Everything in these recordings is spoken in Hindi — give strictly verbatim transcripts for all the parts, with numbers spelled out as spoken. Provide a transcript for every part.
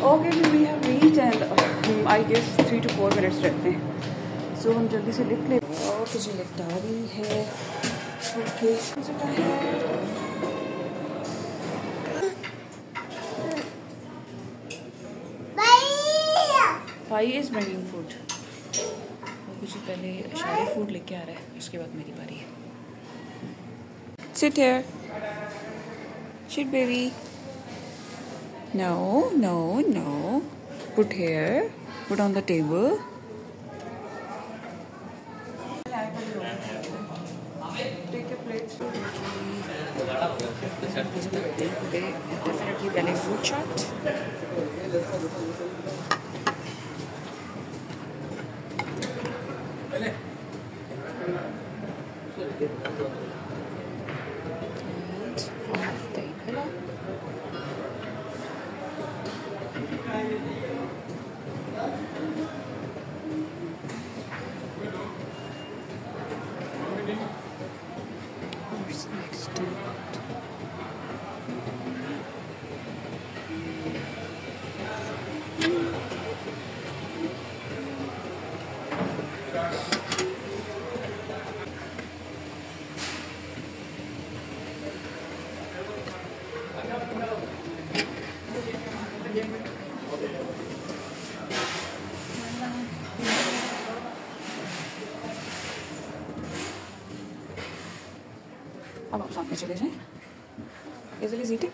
Okay we have reach and I guess three two four minutes रहते हैं, सो so, हम जल्दी से लिफ्ट ले। ओके जी लिफ्ट आ रही है। ओके भाई इज ब्रिंगिंग फूड। कुछ पहले शाही फूड लेके आ रहा है, उसके बाद मेरी बारी है। Sit here, sit baby. No no no, put here, put on the table. Take a plate. Definitely पहले फ्रूट चाट। अब आप सामने चले जाएं। Easily seating.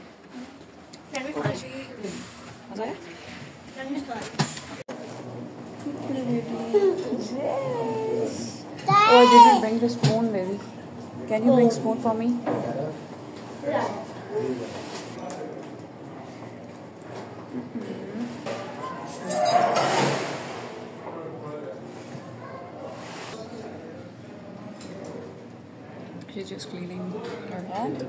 मजा आया? Oh, I didn't bring the spoon, baby. Can you bring spoon for me? She's just cleaning her hand.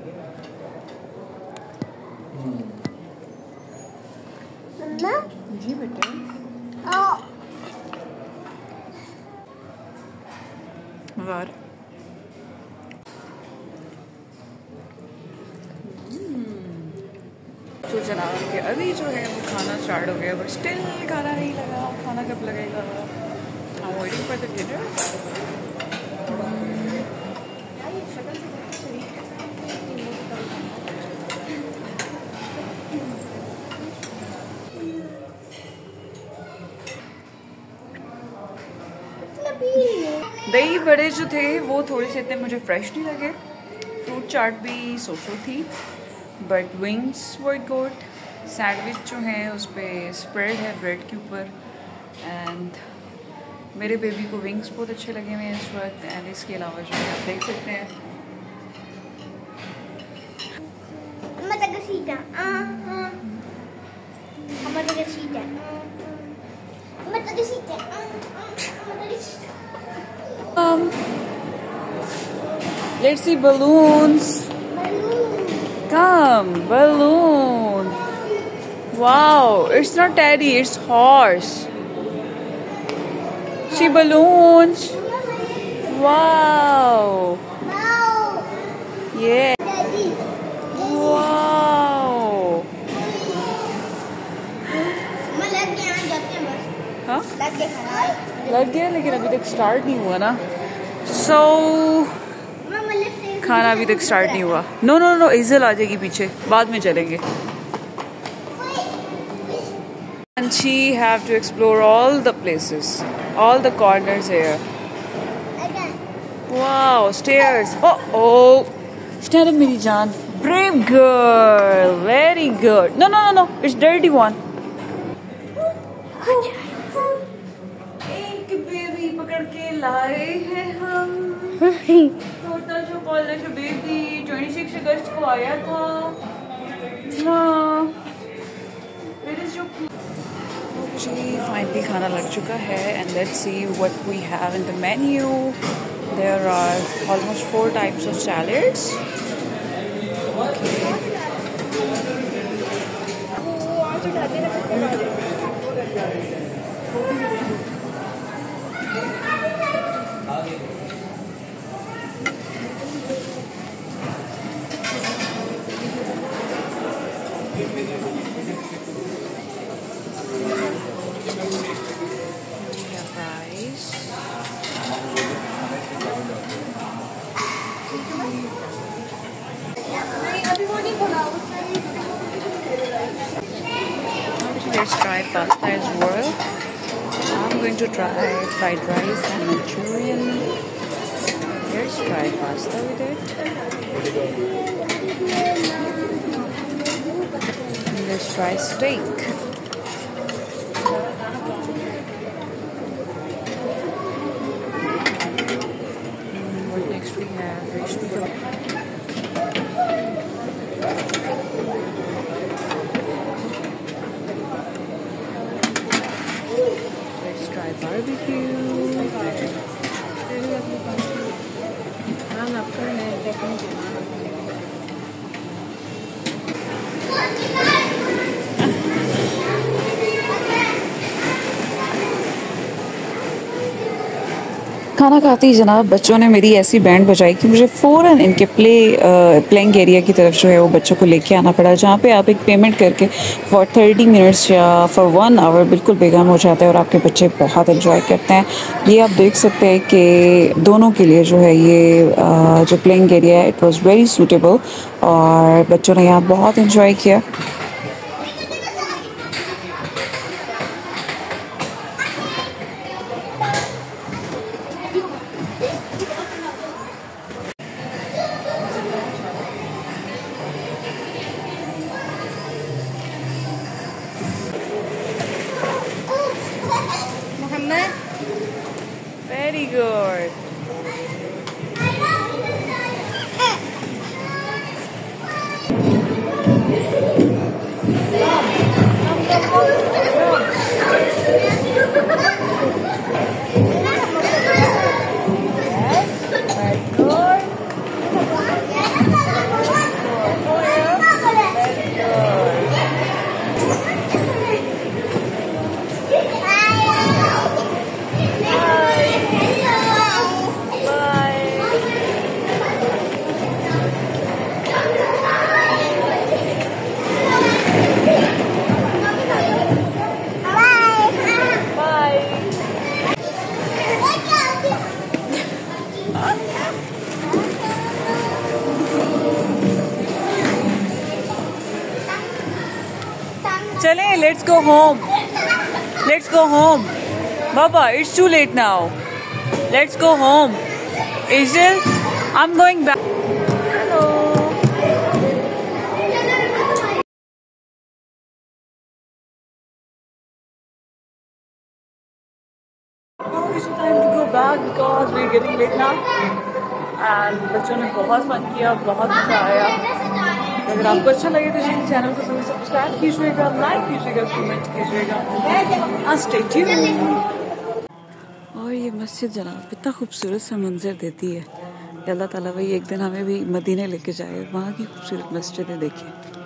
Mama? जी बेटे। Oh. मज़ा तो जनाब के अभी जो है वो खाना स्टार्ट हो गया, बट स्टिल खाना नहीं लगा। खाना कब लगेगा? I'm waiting for the dinner. दही बड़े जो थे वो थोड़े से इतने मुझे फ्रेश नहीं लगे। फ्रूट चाट भी सो सो थी, but wings were good. Sandwich जो है उस पर स्प्रेड है ब्रेड के ऊपर, एंड मेरे बेबी को विंग्स बहुत अच्छे लगे हुए हैं इस वक्त। एंड इसके अलावा जो है आप देख सकते हैं Um, let's see balloons. Come, balloon. Wow, it's not teddy, it's horse. See balloons. Wow. Yeah. Wow. हाँ? लग गया, लेकिन अभी तक स्टार्ट नहीं हुआ ना। सो so, खाना अभी तक स्टार्ट नहीं हुआ। नो नो नो, इज़ल आ जाएगी पीछे, बाद में चलेंगे। And she have to explore all the places, all the corners here. Wow, stairs. Oh oh, stand up, मेरी जान. Brave girl, very good. No no no no, it's dirty one. पकड़ के लाए हैं हम छोटा जो कॉलेज बेबी छब्बीस अगस्त को आया था। हाँ फाइनली खाना लग चुका है, and let's see what we have in the menu. There are almost four types of salads. Let's try pasta as well. I'm going to try fried rice and Manchurian. Let's try pasta with it. And let's try steak. And what next we have? Vegetable. Let's try barbecue. खाना खाते ही जनाब बच्चों ने मेरी ऐसी बैंड बजाई कि मुझे फ़ौरन इनके प्ले प्लेइंग एरिया की तरफ जो है वो बच्चों को लेके आना पड़ा, जहाँ पे आप एक पेमेंट करके फॉर थर्टी मिनट्स या फॉर वन आवर बिल्कुल बेगम हो जाता है और आपके बच्चे बहुत एंजॉय करते हैं। ये आप देख सकते हैं कि दोनों के लिए जो है ये uh, जो प्लेइंग एरिया है इट वॉज़ वेरी सूटेबल और बच्चों ने यहाँ बहुत इन्जॉय किया। Very good. चलें, let's go home. Let's go home. Baba, it's too late now. Let's go home. Angel, I'm going back. Hello. Now it's time to go back because we're getting late now. And बच्चों ने बहुत फन किया, बहुत मजा आया। अगर आपको अच्छा लगे तो चैनल को जरूर सब्सक्राइब कीजिएगा, लाइक कीजिएगा, कमेंट कीजिएगा। Stay tuned. और ये मस्जिद जनाब इतना खूबसूरत सा मंजर देती है। अल्लाह ताला भाई एक दिन हमें भी मदीने लेके जाए, वहाँ की खूबसूरत मस्जिदें देखें।